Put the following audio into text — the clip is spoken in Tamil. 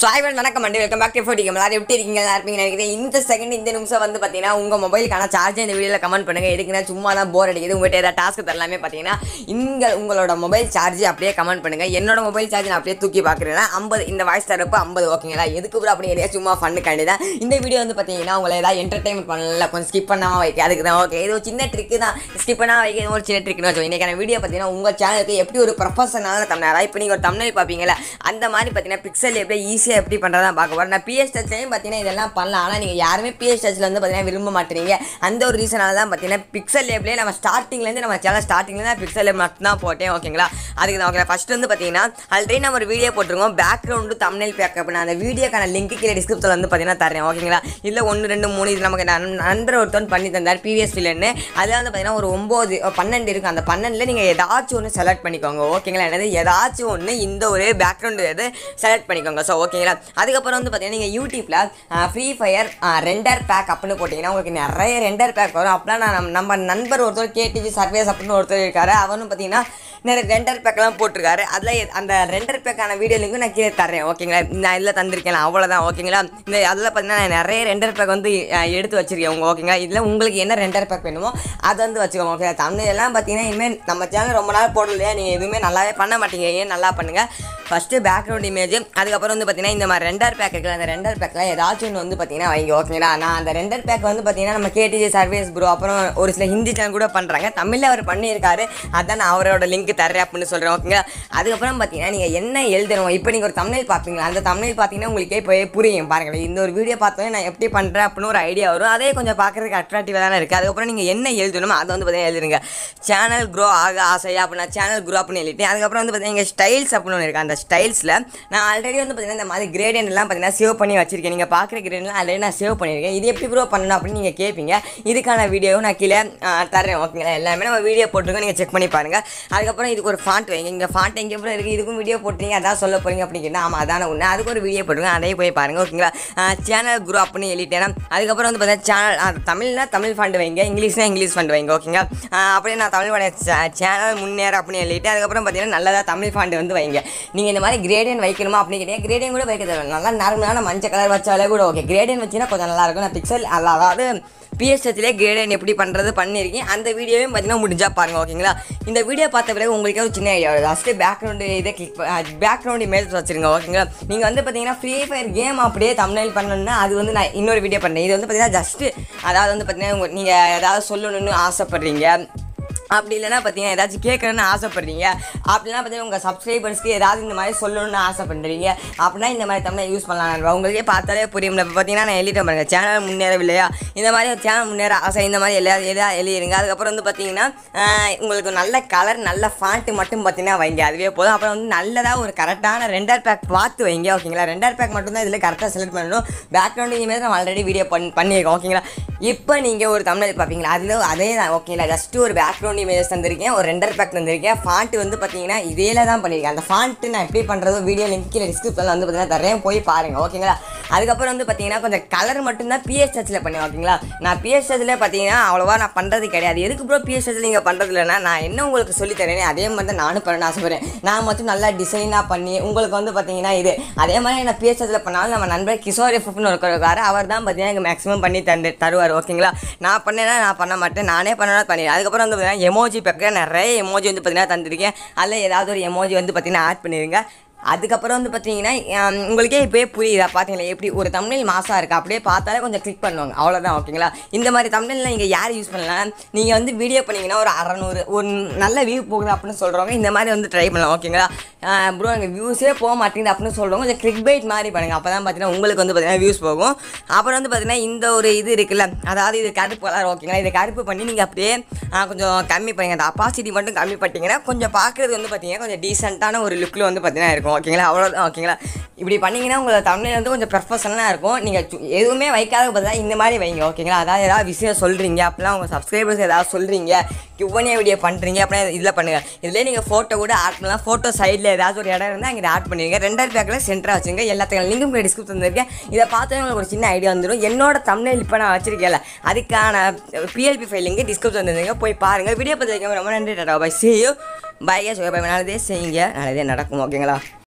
வணக்கம் and welcome back to forty game. எல்லாரும் எப்படி இருக்கீங்க? நல்லா இருப்பீங்க நினைக்கிறேன். இந்த செகண்ட் இந்த நிமிஷம் வந்து பார்த்தீங்கன்னா உங்கள் மொபைலுக்கான சார்ஜ் இந்த வீடியோவில் கமெண்ட் பண்ணுங்கள். எதுக்குன்னா சும்மா தான் போர் அடிக்குது, உங்கள்கிட்ட ஏதாவது டாஸ்க் தரலாமே பார்த்தீங்கன்னா உங்களோட மொபைல் சார்ஜ் அப்படியே கமெண்ட் பண்ணுங்கள். என்னோட மொபைல் சார்ஜ் நான் அப்படியே தூக்கி பார்க்குறேன்னா 50 இந்த வாய்ஸ் தரப்பு 50 ஓகேங்களா? எதுக்கு கூட அப்படி எதையா சும்மா ஃபண்ணுக்காண்டி தான் இந்த வீடியோ வந்து பார்த்தீங்கன்னா உங்களை ஏதாவது என்டர்டைன்மெண்ட் பண்ணல, கொஞ்சம் ஸ்கிப் பண்ணாமல் வைக்க, அதுக்கு தான் ஓகே. இது ஒரு சின்ன ட்ரிக்கு தான், ஸ்கிப் பண்ணாமல் வைக்க ஒரு சின்ன ட்ரிக்னு வச்சோம். இன்றைக்கான வீடியோ பார்த்தீங்கன்னா உங்கள் சேனலுக்கு எப்படி ஒரு ப்ரொஃபஷனலான தமிழ், இப்போ நீங்கள் ஒரு தமிழ் பார்ப்பீங்களா அந்த மாதிரி பார்த்தீங்கன்னா பிக்சல் எப்படி ஈஸியாக எப்படி பண்ணுறதா பார்க்க போகிறேன். நான் பிஎஸ் டச்லையும் பார்த்தீங்கன்னா இதெல்லாம் பண்ணலாம், ஆனால் நீங்கள் யாருமே பிஎஸ் டச்சில் வந்து பார்த்தீங்கன்னா விரும்ப மாட்டேறீங்க. அந்த ஒரு ரீசனால தான் பார்த்தீங்கன்னா பிக்சல் லேப்லேயே நம்ம ஸ்டார்டிங்லேருந்து நம்ம சேனல் ஸ்டார்டிங்லேருந்து தான் பிக்சல் லேப் மட்டும் தான் போட்டேன் ஓகேங்களா? அதுக்கு தான் ஓகே. ஃபஸ்ட்டு வந்து பார்த்தீங்கன்னா ஆல்ரெடி நம்ம ஒரு வீடியோ போட்டிருக்கோம், பேக்ரவுண்டு தமிழ் பேக்கப். நான் அந்த வீடியோக்கான லிங்க் கீழே டிஸ்கிரிப்ஷனில் வந்து பார்த்தீங்கன்னா தரேன் ஓகேங்களா? இல்லை 1 2 3 இது நமக்கு நண்பர் ஒருத்தன் பண்ணி தந்தார் பிவிஎஸ் ஃபில்லுன்னு. அதில் வந்து பார்த்தீங்கன்னா ஒரு 9 12 இருக்குது. அந்த 12ல் நீங்கள் ஏதாச்சும் ஒன்று செலக்ட் பண்ணிக்கோங்க ஓகேங்களா? என்னது ஏதாச்சும் ஒன்று இந்த ஒரு பேக்ரவுண்டு எது செலக்ட் பண்ணிக்கோங்க. ஸோ ஓகேங்களா? அதுக்கப்புறம் வந்து பார்த்தீங்கன்னா நீங்கள் யூடியூப்பில் ஃப்ரீ ஃபயர் ரெண்டர் பேக் அப்படின்னு போட்டிங்கன்னா உங்களுக்கு நிறைய ரெண்டர் பேக் வரும். அப்போலாம் நம்ம நண்பர் ஒருத்தர் கேடிஜி சர்வேஸ் அப்படின்னு ஒருத்தர் இருக்காரு, அவனும் பார்த்தீங்கன்னா நிறைய ரெண்டர் பேக்கெல்லாம் போட்டிருக்காரு. அதில் அந்த ரெண்டர் பேக்கான வீடியோ லிங்க்கும் நான் கீழே தரேன் ஓகேங்களா? நான் இதில் தந்திருக்கேன் அவ்வளோதான் ஓகேங்களா? இந்த அதில் பார்த்தீங்கன்னா நான் நிறைய ரெண்டர் பேக் வந்து எடுத்து வச்சுருக்கேன் ஓகேங்களா? இதில் உங்களுக்கு என்ன ரெண்டர் பேக் வேணுமோ அதை வந்து வச்சுக்கோங்க ஓகே. தமிழ் எல்லாம் பார்த்தீங்கன்னா இனிமேல் நம்ம சேனல் ரொம்ப நாள் போடலையா, நீங்கள் எதுவுமே நல்லாவே பண்ண மாட்டீங்க, ஏன் நல்லா பண்ணுங்கள். ஃபஸ்ட்டு பேக்ரவுண்ட் இமேஜ், அதுக்கப்புறம் வந்து பார்த்தீங்கன்னா இந்த மாதிரி ரெண்டர் பேக் இருக்குது. அந்த ரெண்டர் பேக்கில் ஏதாச்சும் ஒன்று வந்து பார்த்தீங்கன்னா வைங்க ஓகேங்களா? நான் அந்த ரெண்டர் பேக் வந்து பார்த்தீங்கன்னா நம்ம கேடிஜி சர்வேஸ் ப்ரோ, அப்புறம் ஒரு சில ஹிந்தி சேனல் கூட பண்ணுறாங்க, தமிழில் அவர் பண்ணியிருக்காரு, அதான் நான் அவரோட லிங்க் தரேன் அப்படின்னு சொல்கிறேன் ஓகேங்களா? அதுக்கப்புறம் பார்த்தீங்கன்னா நீங்கள் என்ன எழுதணும், இப்போ நீங்கள் ஒரு தமிழ் பார்ப்பீங்களா, அந்த தமிழ் பார்த்தீங்கன்னா உங்களுக்கே போய் புரியும் பாருங்கள். இந்த ஒரு வீடியோ பார்த்தோன்னே நான் எப்படி பண்ணுறேன் அப்படின்னு ஒரு ஐடியா வரும், அதே கொஞ்சம் பார்க்குறதுக்கு அட்ராக்டிவாக தானே இருக்குது. அதுக்கப்புறம் நீங்கள் என்ன எழுதணுமோ அதை வந்து பார்த்தீங்கன்னா எழுதுருங்க. சேனல் க்ரோ ஆக ஆசையா அப்படின்னா சேனல் க்ரோ அப்படின்னு எழுதிட்டு, அதுக்கப்புறம் வந்து பார்த்தீங்கன்னா ஸ்டைல்ஸ் அப்படின்னு ஒன்று இருக்குது. அந்த ஸ்டைல்ஸில் நான் ஆல்ரெடி வந்து பார்த்தீங்கன்னா இந்த மாதிரி கிரேடியன்ட் எல்லாம் பார்த்தீங்கன்னா சேவ் பண்ணி வச்சிருக்கேன். நீங்கள் பார்க்குற கிரேடியன்ட்லாம் ஆல்ரெடி நான் சேவ் பண்ணியிருக்கேன். இது எப்படி க்ரோ பண்ணணும் அப்படின்னு நீங்கள் கேட்பீங்க. இதுக்கான வீடியோவும் நான் கீழே தரேன் ஓகேங்களா? எல்லாமே நம்ம வீடியோ போட்டிருக்கோம், நீங்கள் செக் பண்ணி பாருங்கள். அதுக்கப்புறம் இதுக்கு ஒரு ஃபாண்ட் வைங்க. இங்கே ஃபாண்ட் எங்கே கூட இருக்குது, இதுக்கும் வீடியோ போட்டுறீங்க, அதான் சொல்ல போகிறீங்க அப்படின்னா ஆமாம் அதான ஒன்று. அதுக்கு ஒரு வீடியோ போட்டுருங்க, அதையே போய் பாருங்கள் ஓகேங்களா? சேனல் க்ரோ அப்படின்னு எழுதிட்டேன். அதுக்கப்புறம் வந்து பார்த்தீங்கன்னா சேனல் தமிழ்னா தமிழ் ஃபாண்ட் வைங்க, இங்கிலீஷ்னா இங்கிலீஷ் ஃபாண்ட் வைங்க ஓகேங்களா? அப்படியே நான் தமிழோட சேனல் முன்னேற அப்படின்னு எழுதிட்டு, அதுக்கப்புறம் பார்த்தீங்கன்னா நல்லதாக தமிழ் ஃபாண்ட் வந்து வைங்க. நீங்கள் இந்த மாதிரி கிரேடியன் வைக்கணுமா அப்படின்னு கேட்டீங்க, கிரேடியன் கூட வைக்க தேவை, நல்லா நார்மலான மஞ்சள் கலர் வச்சாலே கூட ஓகே. கிரேடியன் வச்சிங்கன்னா கொஞ்சம் நல்லாயிருக்கும். நான் பிக்சல் அதாவது பிஎஸ்ஹெச்லேயே கிரேடியன் எப்படி பண்ணுறது பண்ணியிருக்கேன், அந்த வீடியோவையும் பார்த்தீங்கன்னா முடிஞ்சால் பாருங்கள் ஓகேங்களா? இந்த வீடியோ பார்த்த பிறகு உங்களுக்கு ஒரு சின்ன ஐடியா வருது. ஃபஸ்ட்டு பேக்ரவுண்டு இதை கிளிக் பேக்ரவுண்டு இமேஜ் வச்சுருங்க ஓகேங்களா? நீங்கள் வந்து பார்த்தீங்கன்னா ஃப்ரீ ஃபயர் கேம் அப்படியே தமிழ் பண்ணணும்னா அது வந்து நான் இன்னொரு வீடியோ பண்ணுறேன். இது வந்து பார்த்தீங்கன்னா ஜஸ்ட்டு அதாவது வந்து பார்த்தீங்கன்னா நீங்கள் ஏதாவது சொல்லணும்னு ஆசைப்பட்றீங்க, அப்படி இல்லைனா பார்த்தீங்கன்னா ஏதாச்சும் கேட்கணுன்னு ஆசைப்படுறீங்க, அப்படின்னா பார்த்தீங்கன்னா உங்கள் சப்ஸ்கிரைபர்ஸ்க்கு ஏதாவது இந்த மாதிரி சொல்லணும்னு ஆசைப்படுறீங்க அப்படின்னா இந்த மாதிரி தமிழை யூஸ் பண்ணலாம். உங்களுக்கே பார்த்தாலே புரியும். இப்போ பார்த்தீங்கன்னா நான் எழுதிட்டேன் பாருங்கள், சேனல் முன்னேறவில்லையா, இந்த மாதிரி ஒரு சேனல் முன்னேற ஆசை, இந்த மாதிரி எழுதிருங்க. அதுக்கப்புறம் வந்து பார்த்தீங்கன்னா உங்களுக்கு நல்ல கலர் நல்ல ஃபாண்ட்டு மட்டும் பார்த்தீங்கன்னா வைங்க, அதுவே போதும். அப்புறம் வந்து நல்லதாக ஒரு கரெக்டான ரெண்டர் பேக் பார்த்து வைங்க ஓகேங்களா? ரெண்டர் பேக் மட்டும் தான் இதில் கரெக்டாக செலக்ட் பண்ணணும். பேக்ரவுண்டு இமேஜ் நம்ம ஆல்ரெடி வீடியோ பண்ணியிருக்கோம் ஓகேங்களா? இப்போ நீங்கள் ஒரு தமிழ் பார்ப்பீங்களா, அதில் அதே தான் ஓகேங்களா? ஜஸ்ட்டு ஒரு பேக்ரவுண்ட் இமேஜ் தந்திருக்கேன், ஒரு ரெண்டர் பேக் தந்திருக்கேன், ஃபாண்ட்டு வந்து பார்த்தீங்கன்னா இதேல தான் பண்ணியிருக்கேன். அந்த ஃபாண்ட்டு நான் எப்படி பண்ணுறதோ வீடியோ லிங்க் கீழே டிஸ்கிரிப்ஷனில் வந்து பார்த்தீங்கன்னா தரேன், போய் பாருங்கள் ஓகேங்களா? அதுக்கப்புறம் வந்து பார்த்தீங்கன்னா கொஞ்சம் கலர் மட்டும்தான் பிஎஸ்ஹெச்சில் பண்ணேன் ஓகேங்களா? நான் பிஎஸ்ஹெச்சில் பார்த்தீங்கன்னா அவ்வளோவா நான் பண்ணுறது கிடையாது. எதுக்கு ப்ரோ பிஎஸ்ஹெச்சில் நீங்கள் பண்ணுறது இல்லைன்னா, நான் என்ன உங்களுக்கு சொல்லித்தரேனே அதே மாதிரி தான் நானும் பண்ண ஆசைப்படுறேன். நான் மட்டும் நல்லா டிசைனாக பண்ணி உங்களுக்கு வந்து பார்த்தீங்கன்னா இது அதே மாதிரி நான் பிஎஸ்ஹெச்சில் பண்ணாலும் நம்ம நண்பர் கிஷோர் எஃப்னு இருக்காரு, அவர் தான் பார்த்தீங்கன்னா எனக்கு மேக்ஸிமம் பண்ணி தருவார் ஓகேங்களா? நான் பண்ணேன்னா நான் பண்ண மாட்டேன், நானே பண்ணனா பண்ணிடுறேன். அதுக்கப்புறம் வந்து பார்த்தீங்கன்னா எமோஜி பேக்க நிறைய எமோஜி வந்து பார்த்தீங்கன்னா தந்திருக்கேன், அதில் ஏதாவது ஒரு எமோஜி வந்து பார்த்தீங்கன்னா ஆட் பண்ணிடுங்க. அதுக்கப்புறம் வந்து பார்த்தீங்கன்னா உங்களுக்கே இப்போயே புரியுதா பார்த்தீங்களா எப்படி ஒரு தமிழ் மாசாக இருக்குது, அப்படியே பார்த்தாலே கொஞ்சம் கிளிக் பண்ணுவாங்க அவ்வளோதான் ஓகேங்களா? இந்த மாதிரி தமிழில் நீங்கள் யார் யூஸ் பண்ணலாம், நீங்கள் வந்து வீடியோ பண்ணிங்கன்னா ஒரு 600 ஒரு நல்ல வியூ போகுது அப்படின்னு சொல்கிறவங்க இந்த மாதிரி வந்து ட்ரை பண்ணலாம் ஓகேங்களா? ப்ரோ எங்கள் வியூஸே போக மாட்டேங்குது அப்படின்னு சொல்கிறவங்க கொஞ்சம் கிளிக் பைட் மாதிரி பண்ணுங்கள், அப்போ தான் பார்த்தீங்கன்னா உங்களுக்கு வந்து பார்த்தீங்கன்னா வியூஸ் போகும். அப்புறம் வந்து பார்த்தீங்கன்னா இந்த ஒரு இது இருக்குல்ல, அதாவது இது கருப்பு கலர் ஓகேங்களா? இதை கருப்பு பண்ணி நீங்கள் அப்படியே கொஞ்சம் கம்மி பண்ணுங்கள், அந்த அப்பாசிட்டி மட்டும் கம்மி பண்ணிட்டீங்கன்னா கொஞ்சம் பார்க்குறது வந்து பார்த்தீங்கன்னா கொஞ்சம் டீசெண்டான ஒரு லுக்கில் வந்து பார்த்தீங்கன்னா இருக்கும் ஓகேங்களா? அவ்வளோதான் ஓகேங்களா? இப்படி பண்ணிங்கன்னா உங்களை தமிழ் வந்து கொஞ்சம் ப்ரொஃபஷனலாக இருக்கும். நீங்கள் எதுவுமே வைக்காத பார்த்தா இந்த மாதிரி வைங்க ஓகேங்களா? அதாவது ஏதாவது விஷயம் சொல்கிறீங்க அப்படின்னா உங்கள் சப்ஸ்கிரைபர்ஸ் ஏதாவது சொல்கிறீங்க, Q&A வீடியோ பண்ணுறீங்க அப்படின்னா இதில் பண்ணுங்கள். இதிலே நீங்கள் ஃபோட்டோ கூட ஆட் பண்ணலாம். ஃபோட்டோ சைடில் ஏதாச்சும் ஒரு இடம் இருந்தால் அங்கே ஆட் பண்ணிடுங்க. ரெண்டர் பேக்கில் சென்டராக வச்சுங்க. எல்லாத்துக்கும் லிங்கும் டிஸ்கிரிப்ஷன் தந்திருக்கேன். இதை பார்த்தா உங்களுக்கு ஒரு சின்ன ஐடியா வந்துடும். என்னோட தமிழ் இப்போ நான் வச்சிருக்கேன்ல அதுக்கான PLP ஃபைல் லிங்க் டிஸ்கிரிப்ஷன் தந்துருங்க, போய் பாருங்கள். வீடியோ பார்த்து ரொம்ப நன்றி. Tata bye, see you. Bye. நல்லதே செய்யுங்க, நல்லதே நடக்கும் ஓகேங்களா?